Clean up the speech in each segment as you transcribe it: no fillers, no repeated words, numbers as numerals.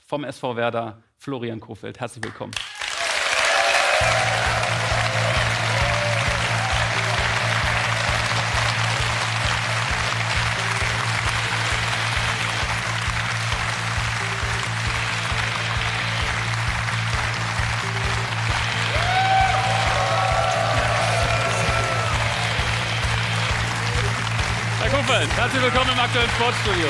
vom SV Werder, Florian Kohfeldt. Herzlich willkommen. Herzlich willkommen im aktuellen Sportstudio.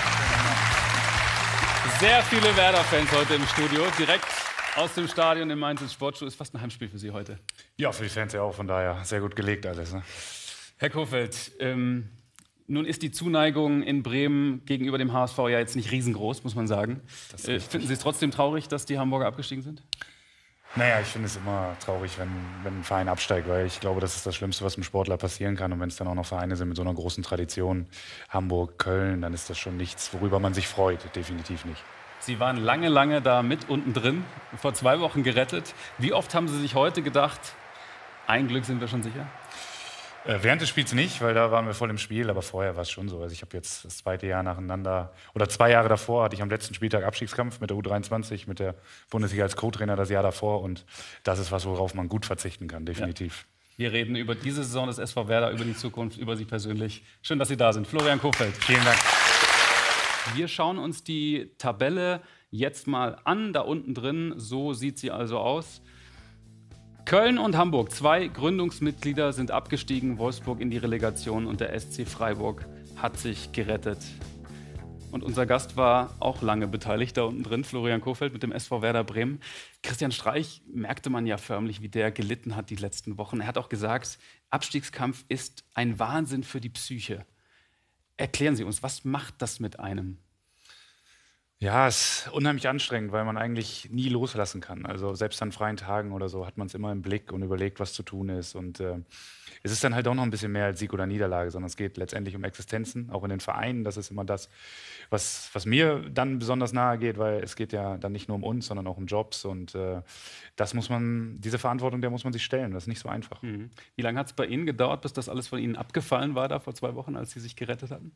Sehr viele Werder-Fans heute im Studio, direkt aus dem Stadion im Mainz ins Sportstudio. Ist fast ein Heimspiel für Sie heute. Ja, für die Fans ja auch, von daher sehr gut gelegt alles. Ne? Herr Kohfeldt, nun ist die Zuneigung in Bremen gegenüber dem HSV ja jetzt nicht riesengroß, muss man sagen. Finden Sie es trotzdem traurig, dass die Hamburger abgestiegen sind? Naja, ich finde es immer traurig, wenn ein Verein absteigt, weil ich glaube, das ist das Schlimmste, was einem Sportler passieren kann. Und wenn es dann auch noch Vereine sind mit so einer großen Tradition, Hamburg, Köln, dann ist das schon nichts, worüber man sich freut, definitiv nicht. Sie waren lange, lange da mit unten drin, vor 2 Wochen gerettet. Wie oft haben Sie sich heute gedacht, ein Glück sind wir schon sicher? Während des Spiels nicht, weil da waren wir voll im Spiel, aber vorher war es schon so. Also ich habe jetzt das 2. Jahr nacheinander, oder 2 Jahre davor hatte ich am letzten Spieltag Abstiegskampf mit der U23, mit der Bundesliga als Co-Trainer das Jahr davor und das ist was, worauf man gut verzichten kann, definitiv. Ja. Wir reden über diese Saison des SV Werder, über die Zukunft, über Sie persönlich. Schön, dass Sie da sind. Florian Kohfeldt. Vielen Dank. Wir schauen uns die Tabelle jetzt mal an, da unten drin, so sieht sie also aus. Köln und Hamburg, 2 Gründungsmitglieder sind abgestiegen, Wolfsburg in die Relegation und der SC Freiburg hat sich gerettet. Und unser Gast war auch lange beteiligt da unten drin, Florian Kohfeldt mit dem SV Werder Bremen. Christian Streich merkte man ja förmlich, wie der gelitten hat die letzten Wochen. Er hat auch gesagt, Abstiegskampf ist ein Wahnsinn für die Psyche. Erklären Sie uns, was macht das mit einem? Ja, es ist unheimlich anstrengend, weil man eigentlich nie loslassen kann. Also selbst an freien Tagen oder so hat man es immer im Blick und überlegt, was zu tun ist. Und es ist dann halt auch noch ein bisschen mehr als Sieg oder Niederlage, sondern es geht letztendlich um Existenzen, auch in den Vereinen. Das ist immer das, was mir dann besonders nahe geht, weil es geht ja dann nicht nur um uns, sondern auch um Jobs. Und diese Verantwortung, der muss man sich stellen. Das ist nicht so einfach. Mhm. Wie lange hat es bei Ihnen gedauert, bis das alles von Ihnen abgefallen war, da vor 2 Wochen, als Sie sich gerettet hatten?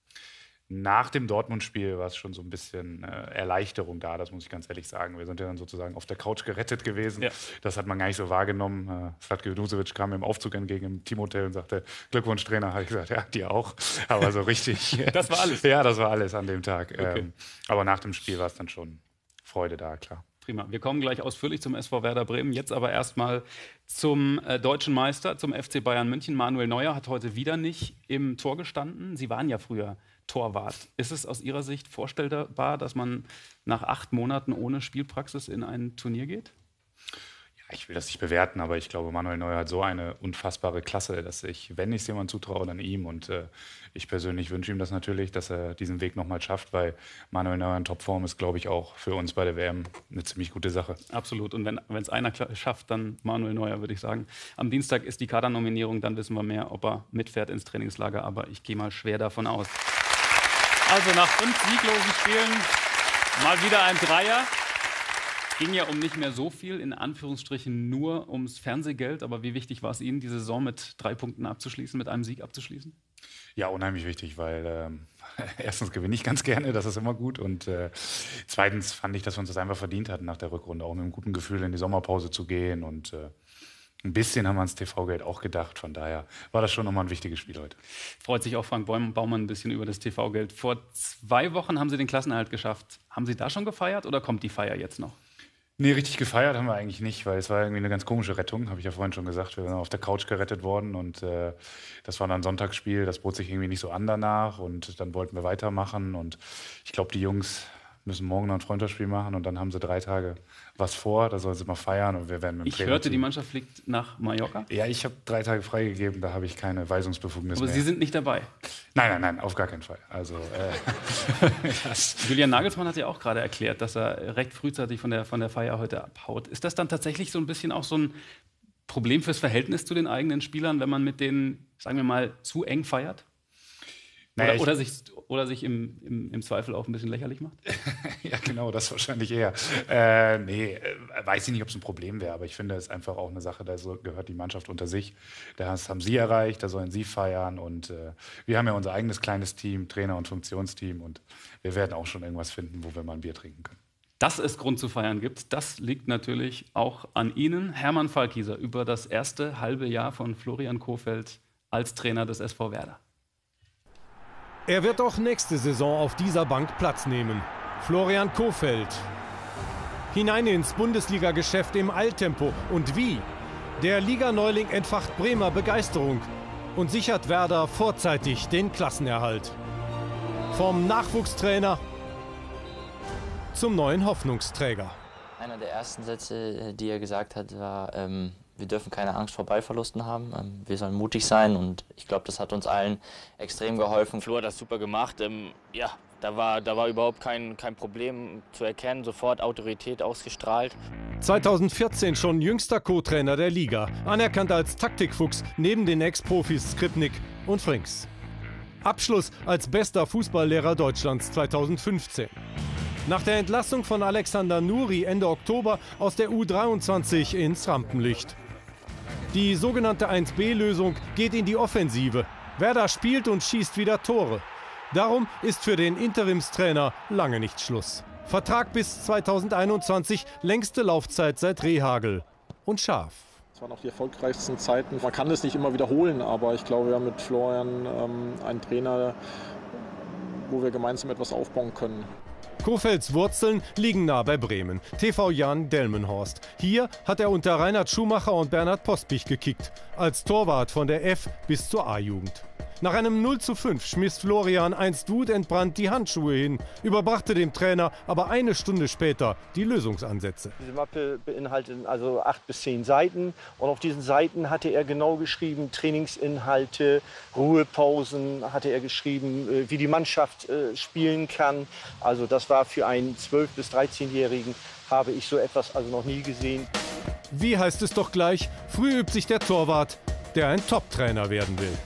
Nach dem Dortmund-Spiel war es schon so ein bisschen Erleichterung da, das muss ich ganz ehrlich sagen. Wir sind ja dann sozusagen auf der Couch gerettet gewesen. Ja. Das hat man gar nicht so wahrgenommen. Slatko Junusovic kam im Aufzug entgegen im Teamhotel und sagte, Glückwunsch Trainer, habe ich gesagt, ja, dir auch. Aber so richtig. Das war alles? Ja, das war alles an dem Tag. Okay. Aber nach dem Spiel war es dann schon Freude da, klar. Prima. Wir kommen gleich ausführlich zum SV Werder Bremen. Jetzt aber erstmal zum deutschen Meister, zum FC Bayern München. Manuel Neuer hat heute wieder nicht im Tor gestanden. Sie waren ja früher Torwart. Ist es aus Ihrer Sicht vorstellbar, dass man nach 8 Monaten ohne Spielpraxis in ein Turnier geht? Ja, ich will das nicht bewerten, aber ich glaube, Manuel Neuer hat so eine unfassbare Klasse, dass ich, wenn ich es jemandem zutraue, dann ihm. Und ich persönlich wünsche ihm das natürlich, dass er diesen Weg nochmal schafft, weil Manuel Neuer in Topform ist, glaube ich, auch für uns bei der WM eine ziemlich gute Sache. Absolut. Und wenn es einer schafft, dann Manuel Neuer, würde ich sagen. Am Dienstag ist die Kadernominierung, dann wissen wir mehr, ob er mitfährt ins Trainingslager. Aber ich gehe mal schwer davon aus. Also nach 5 sieglosen Spielen mal wieder ein Dreier. Ging ja um nicht mehr so viel, in Anführungsstrichen nur ums Fernsehgeld. Aber wie wichtig war es Ihnen, die Saison mit 3 Punkten abzuschließen, mit einem Sieg abzuschließen? Ja, unheimlich wichtig, weil erstens gewinne ich ganz gerne, das ist immer gut. Und zweitens fand ich, dass wir uns das einfach verdient hatten nach der Rückrunde, auch mit einem guten Gefühl in die Sommerpause zu gehen. Und ein bisschen haben wir ans TV-Geld auch gedacht. Von daher war das schon nochmal ein wichtiges Spiel heute. Freut sich auch Frank Baumann ein bisschen über das TV-Geld. Vor 2 Wochen haben Sie den Klassenerhalt geschafft. Haben Sie da schon gefeiert oder kommt die Feier jetzt noch? Nee, richtig gefeiert haben wir eigentlich nicht, weil es war irgendwie eine ganz komische Rettung, habe ich ja vorhin schon gesagt. Wir sind auf der Couch gerettet worden und das war dann ein Sonntagsspiel. Das bot sich irgendwie nicht so an danach und dann wollten wir weitermachen. Und ich glaube, die Jungs müssen morgen noch ein Freundschaftsspiel machen und dann haben sie 3 Tage was vor, da sollen sie mal feiern und wir werden mit dem Trainer. Ich hörte, die Mannschaft fliegt nach Mallorca? Ja, ich habe 3 Tage freigegeben, da habe ich keine Weisungsbefugnis mehr. Aber Sie sind nicht dabei? Nein, auf gar keinen Fall. Also, Julian Nagelsmann hat ja auch gerade erklärt, dass er recht frühzeitig von der Feier heute abhaut. Ist das dann tatsächlich so ein bisschen auch so ein Problem fürs Verhältnis zu den eigenen Spielern, wenn man mit denen, sagen wir mal, zu eng feiert? Naja, oder sich im Zweifel auch ein bisschen lächerlich macht? Ja, genau, das wahrscheinlich eher. Weiß ich nicht, ob es ein Problem wäre, aber ich finde, es ist einfach auch eine Sache, da gehört die Mannschaft unter sich. Das haben sie erreicht, da sollen sie feiern und wir haben ja unser eigenes kleines Team, Trainer- und Funktionsteam und wir werden auch schon irgendwas finden, wo wir mal ein Bier trinken können. Dass es Grund zu feiern gibt, das liegt natürlich auch an Ihnen, Hermann Falkieser, über das erste halbe Jahr von Florian Kohfeldt als Trainer des SV Werder. Er wird auch nächste Saison auf dieser Bank Platz nehmen. Florian Kohfeldt. Hinein ins Bundesliga-Geschäft im Eiltempo. Und wie? Der Liganeuling entfacht Bremer Begeisterung und sichert Werder vorzeitig den Klassenerhalt. Vom Nachwuchstrainer zum neuen Hoffnungsträger. Einer der ersten Sätze, die er gesagt hat, war, wir dürfen keine Angst vor Ballverlusten haben, wir sollen mutig sein, und ich glaube, das hat uns allen extrem geholfen. Flo hat das super gemacht, ja, da war überhaupt kein Problem zu erkennen, sofort Autorität ausgestrahlt. 2014 schon jüngster Co-Trainer der Liga, anerkannt als Taktikfuchs neben den Ex-Profis Skripnik und Frings. Abschluss als bester Fußballlehrer Deutschlands 2015. Nach der Entlassung von Alexander Nuri Ende Oktober aus der U23 ins Rampenlicht. Die sogenannte 1B-Lösung geht in die Offensive. Werder spielt und schießt wieder Tore. Darum ist für den Interimstrainer lange nicht Schluss. Vertrag bis 2021, längste Laufzeit seit Rehhagel. Und scharf. Das waren auch die erfolgreichsten Zeiten. Man kann das nicht immer wiederholen, aber ich glaube, wir haben mit Florian einen Trainer, wo wir gemeinsam etwas aufbauen können. Kohfeldts Wurzeln liegen nah bei Bremen. TV Jan Delmenhorst. Hier hat er unter Reinhard Schumacher und Bernhard Postbich gekickt. Als Torwart von der F- bis zur A-Jugend. Nach einem 0:5 schmiss Florian einst wutentbrannt die Handschuhe hin, überbrachte dem Trainer aber eine Stunde später die Lösungsansätze. Diese Mappe beinhaltet also 8 bis 10 Seiten, und auf diesen Seiten hatte er genau geschrieben Trainingsinhalte, Ruhepausen, hatte er geschrieben, wie die Mannschaft spielen kann. Also das war für einen 12- bis 13-Jährigen, habe ich so etwas also noch nie gesehen. Wie heißt es doch gleich, früh übt sich der Torwart, der ein Top-Trainer werden will.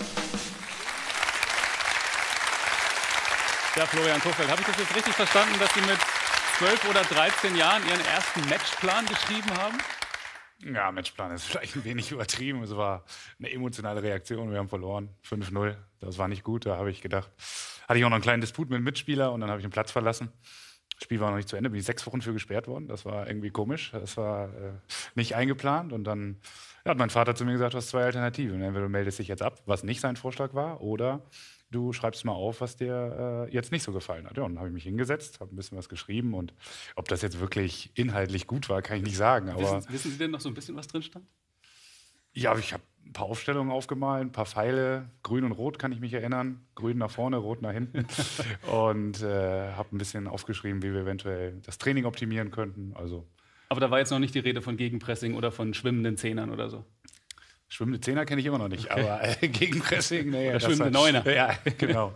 Ja, Florian Kohfeldt, habe ich das jetzt richtig verstanden, dass Sie mit 12 oder 13 Jahren Ihren ersten Matchplan geschrieben haben? Ja, Matchplan ist vielleicht ein wenig übertrieben. Es war eine emotionale Reaktion. Wir haben verloren, 5:0. Das war nicht gut. Da habe ich gedacht, hatte ich auch noch einen kleinen Disput mit einem Mitspieler, und dann habe ich den Platz verlassen. Das Spiel war noch nicht zu Ende, bin ich 6 Wochen für gesperrt worden. Das war irgendwie komisch. Das war nicht eingeplant. Und dann hat mein Vater zu mir gesagt, du hast 2 Alternativen. Entweder du meldest dich jetzt ab, was nicht sein Vorschlag war, oder du schreibst mal auf, was dir jetzt nicht so gefallen hat. Ja, und dann habe ich mich hingesetzt, habe ein bisschen was geschrieben, und ob das jetzt wirklich inhaltlich gut war, kann ich nicht sagen. Aber wissen Sie denn noch so ein bisschen, was drin stand? ja, ich habe ein paar Aufstellungen aufgemalt, ein paar Pfeile, grün und rot kann ich mich erinnern, grün nach vorne, rot nach hinten, und habe ein bisschen aufgeschrieben, wie wir eventuell das Training optimieren könnten. Also Aber da war jetzt noch nicht die Rede von Gegenpressing oder von schwimmenden Zehnern oder so. schwimmende Zehner kenne ich immer noch nicht, aber Gegenpressing, nee. Oder schwimmende Neuner. Ja, genau.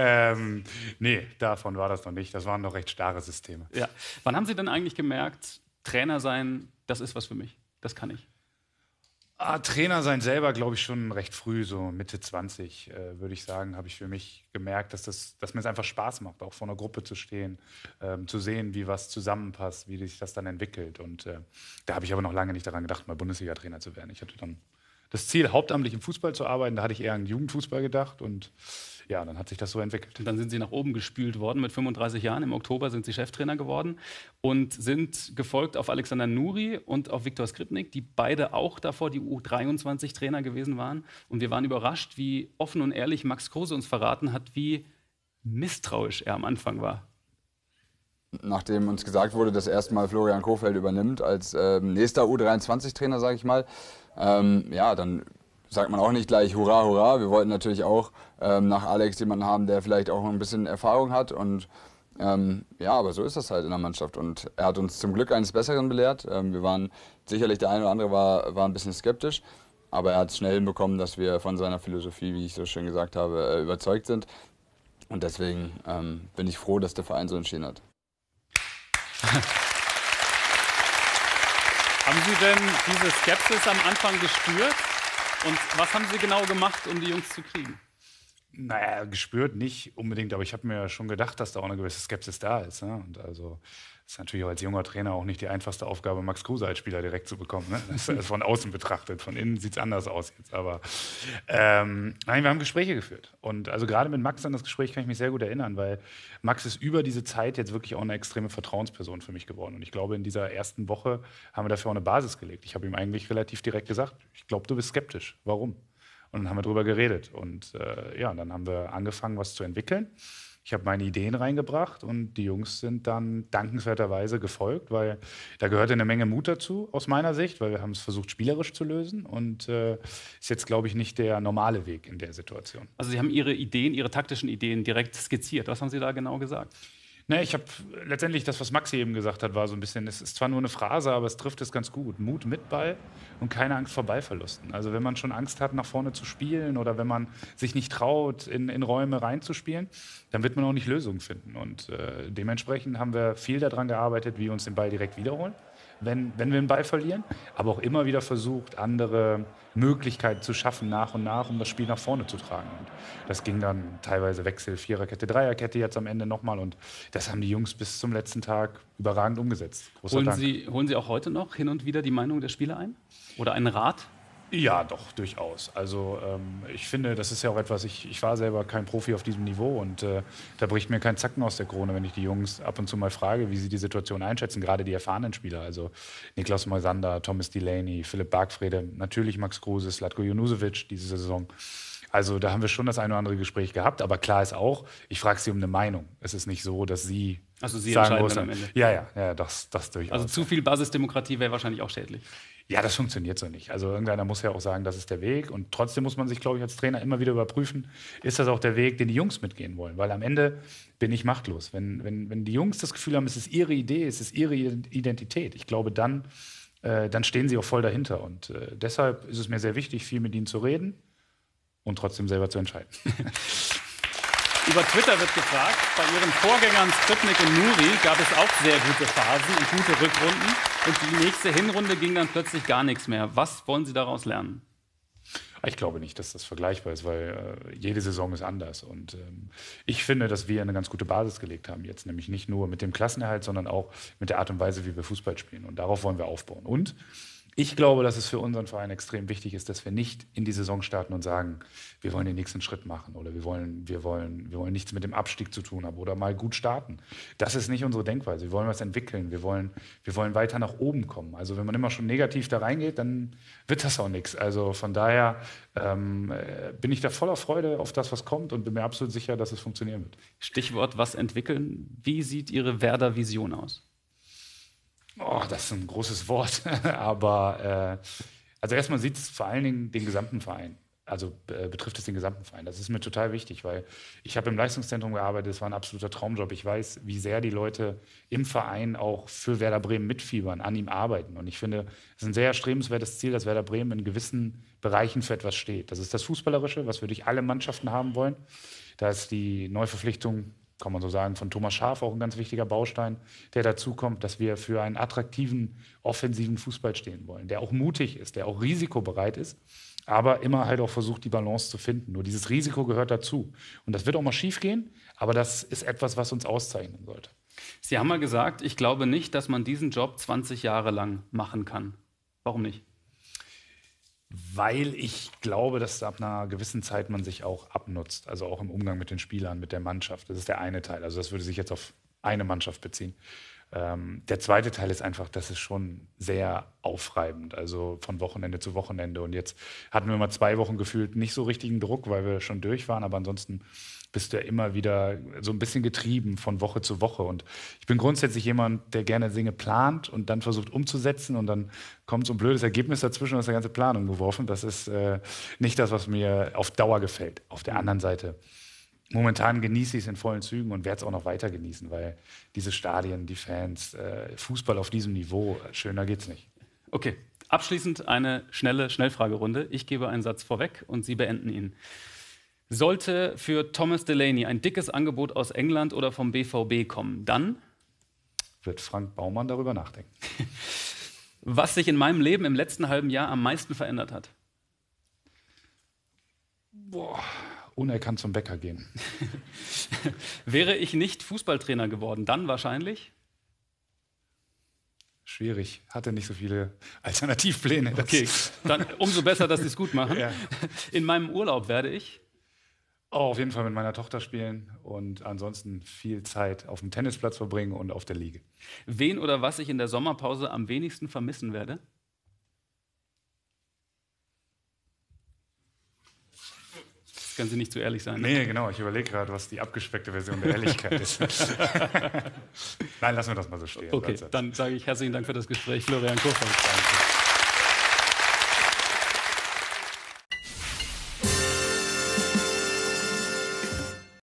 Nee, davon war das noch nicht. Das waren noch recht starre Systeme. Ja. Wann haben Sie denn eigentlich gemerkt, Trainer sein, das ist was für mich, das kann ich? Trainer sein selber, glaube ich, schon recht früh, so Mitte 20, würde ich sagen, habe ich für mich gemerkt, dass mir es einfach Spaß macht, auch vor einer Gruppe zu stehen, zu sehen, wie was zusammenpasst, wie sich das dann entwickelt. Und da habe ich aber noch lange nicht daran gedacht, mal Bundesliga-Trainer zu werden. Ich hatte dann das Ziel, hauptamtlich im Fußball zu arbeiten. Da hatte ich eher an Jugendfußball gedacht, und ja, dann hat sich das so entwickelt. Und dann sind Sie nach oben gespült worden. Mit 35 Jahren im Oktober sind Sie Cheftrainer geworden und sind gefolgt auf Alexander Nuri und auf Viktor Skripnik, die beide auch davor die U23-Trainer gewesen waren. Und wir waren überrascht, wie offen und ehrlich Max Kruse uns verraten hat, wie misstrauisch er am Anfang war. Nachdem uns gesagt wurde, dass erstmal Florian Kohfeldt übernimmt als nächster U23-Trainer, sage ich mal, ja, dann sagt man auch nicht gleich Hurra, Hurra. Wir wollten natürlich auch nach Alex jemanden haben, der vielleicht auch ein bisschen Erfahrung hat. Und ja, aber so ist das halt in der Mannschaft. Und er hat uns zum Glück eines Besseren belehrt. Wir waren sicherlich, der eine oder andere war ein bisschen skeptisch. Aber er hat es schnell hinbekommen, dass wir von seiner Philosophie, wie ich so schön gesagt habe, überzeugt sind. Und deswegen bin ich froh, dass der Verein so entschieden hat. Haben Sie denn diese Skepsis am Anfang gespürt? Und was haben Sie genau gemacht, um die Jungs zu kriegen? Naja, gespürt nicht unbedingt, aber ich habe mir schon gedacht, dass da auch eine gewisse Skepsis da ist. Ne? Und also ist natürlich auch als junger Trainer auch nicht die einfachste Aufgabe, Max Kruse als Spieler direkt zu bekommen. Ne? Das ist von außen betrachtet, von innen sieht es anders aus jetzt. Aber nein, wir haben Gespräche geführt. Und also gerade mit Max an das Gespräch kann ich mich sehr gut erinnern, weil Max ist über diese Zeit jetzt wirklich auch eine extreme Vertrauensperson für mich geworden. Und ich glaube, in dieser ersten Woche haben wir dafür auch eine Basis gelegt. Ich habe ihm eigentlich relativ direkt gesagt, ich glaube, du bist skeptisch. Warum? Und dann haben wir drüber geredet. Und dann haben wir angefangen, was zu entwickeln. Ich habe meine Ideen reingebracht und die Jungs sind dann dankenswerterweise gefolgt, weil da gehörte eine Menge Mut dazu, aus meiner Sicht, weil wir haben es versucht, spielerisch zu lösen und ist jetzt, glaube ich, nicht der normale Weg in der Situation. Also Sie haben Ihre Ideen, Ihre taktischen Ideen direkt skizziert. Was haben Sie da genau gesagt? Ne, ich habe letztendlich das, was Maxi eben gesagt hat, war so ein bisschen, es ist zwar nur eine Phrase, aber es trifft es ganz gut. Mut mit Ball und keine Angst vor Ballverlusten. Also wenn man schon Angst hat, nach vorne zu spielen oder wenn man sich nicht traut, in Räume reinzuspielen, dann wird man auch nicht Lösungen finden. Und dementsprechend haben wir viel daran gearbeitet, wie wir uns den Ball direkt wiederholen, wenn wir den Ball verlieren, aber auch immer wieder versucht, andere Möglichkeiten zu schaffen, nach und nach, um das Spiel nach vorne zu tragen. Und das ging dann teilweise Wechsel, Viererkette, Dreierkette jetzt am Ende nochmal. Und das haben die Jungs bis zum letzten Tag überragend umgesetzt. Großer Dank. Holen Sie auch heute noch hin und wieder die Meinung der Spieler ein? Oder einen Rat? Ja, doch, durchaus. Also ich finde, das ist ja auch etwas, ich war selber kein Profi auf diesem Niveau und da bricht mir kein Zacken aus der Krone, wenn ich die Jungs ab und zu mal frage, wie sie die Situation einschätzen, gerade die erfahrenen Spieler, also Niklas Moisander, Thomas Delaney, Philipp Bargfrede, natürlich Max Kruse, Zlatko Junusovic diese Saison. Also da haben wir schon das eine oder andere Gespräch gehabt, aber klar ist auch, ich frage sie um eine Meinung. Es ist nicht so, dass sie sagen muss, am Ende. Ja, das durchaus. Also zu viel Basisdemokratie wäre wahrscheinlich auch schädlich. Ja, das funktioniert so nicht. Also irgendeiner muss ja auch sagen, das ist der Weg. Und trotzdem muss man sich, glaube ich, als Trainer immer wieder überprüfen, ist das auch der Weg, den die Jungs mitgehen wollen? Weil am Ende bin ich machtlos. Wenn die Jungs das Gefühl haben, es ist ihre Idee, es ist ihre Identität, ich glaube, dann stehen sie auch voll dahinter. Und deshalb ist es mir sehr wichtig, viel mit ihnen zu reden und trotzdem selber zu entscheiden. Über Twitter wird gefragt, bei Ihren Vorgängern Skripnik und Nuri gab es auch sehr gute Phasen und gute Rückrunden. Und die nächste Hinrunde ging dann plötzlich gar nichts mehr. Was wollen Sie daraus lernen? Ich glaube nicht, dass das vergleichbar ist, weil jede Saison ist anders. Und ich finde, dass wir eine ganz gute Basis gelegt haben jetzt. Nämlich nicht nur mit dem Klassenerhalt, sondern auch mit der Art und Weise, wie wir Fußball spielen. Und darauf wollen wir aufbauen. Und ich glaube, dass es für unseren Verein extrem wichtig ist, dass wir nicht in die Saison starten und sagen, wir wollen den nächsten Schritt machen oder wir wollen nichts mit dem Abstieg zu tun haben oder mal gut starten. Das ist nicht unsere Denkweise. Wir wollen was entwickeln. Wir wollen weiter nach oben kommen. Also wenn man immer schon negativ da reingeht, dann wird das auch nichts. Also von daher bin ich da voller Freude auf das, was kommt und bin mir absolut sicher, dass es funktionieren wird. Stichwort was entwickeln. Wie sieht Ihre Werder-Vision aus? Oh, das ist ein großes Wort, aber also erstmal sieht es vor allen Dingen den gesamten Verein, also betrifft es den gesamten Verein. Das ist mir total wichtig, weil ich habe im Leistungszentrum gearbeitet, es war ein absoluter Traumjob. Ich weiß, wie sehr die Leute im Verein auch für Werder Bremen mitfiebern, an ihm arbeiten. Und ich finde, es ist ein sehr erstrebenswertes Ziel, dass Werder Bremen in gewissen Bereichen für etwas steht. Das ist das Fußballerische, was wir durch alle Mannschaften haben wollen. Da ist die Neuverpflichtung, kann man so sagen, von Thomas Schaaf auch ein ganz wichtiger Baustein, der dazu kommt, dass wir für einen attraktiven, offensiven Fußball stehen wollen, der auch mutig ist, der auch risikobereit ist, aber immer halt auch versucht, die Balance zu finden. Nur dieses Risiko gehört dazu. Und das wird auch mal schief gehen, aber das ist etwas, was uns auszeichnen sollte. Sie haben mal gesagt, ich glaube nicht, dass man diesen Job 20 Jahre lang machen kann. Warum nicht? Weil ich glaube, dass ab einer gewissen Zeit man sich auch abnutzt, also auch im Umgang mit den Spielern, mit der Mannschaft. Das ist der eine Teil, also das würde sich jetzt auf eine Mannschaft beziehen. Der zweite Teil ist einfach, das ist schon sehr aufreibend, also von Wochenende zu Wochenende. Und jetzt hatten wir mal 2 Wochen gefühlt nicht so richtigen Druck, weil wir schon durch waren, aber ansonsten bist du ja immer wieder so ein bisschen getrieben von Woche zu Woche. Und ich bin grundsätzlich jemand, der gerne Dinge plant und dann versucht umzusetzen und dann kommt so ein blödes Ergebnis dazwischen und ist die ganze Planung geworfen. Das ist nicht das, was mir auf Dauer gefällt. Auf der anderen Seite, momentan genieße ich es in vollen Zügen und werde es auch noch weiter genießen, weil diese Stadien, die Fans, Fußball auf diesem Niveau, schöner geht's nicht. Okay, abschließend eine schnelle Schnellfragerunde. Ich gebe einen Satz vorweg und Sie beenden ihn. Sollte für Thomas Delaney ein dickes Angebot aus England oder vom BVB kommen, dann wird Frank Baumann darüber nachdenken. Was sich in meinem Leben im letzten halben Jahr am meisten verändert hat? unerkannt zum Bäcker gehen. Wäre ich nicht Fußballtrainer geworden, dann wahrscheinlich? Schwierig, hatte nicht so viele Alternativpläne. Okay, dann umso besser, dass Sie es gut machen. Ja. In meinem Urlaub werde ich? Auf jeden Fall mit meiner Tochter spielen und ansonsten viel Zeit auf dem Tennisplatz verbringen und auf der Liege. Wen oder was ich in der Sommerpause am wenigsten vermissen werde? Das können Sie nicht zu ehrlich sein. Nee, genau. Ich überlege gerade, was die abgespeckte Version der Ehrlichkeit ist. Nein, lassen wir das mal so stehen. Okay, dann sage ich herzlichen Dank für das Gespräch, Florian Kohfeldt. Danke.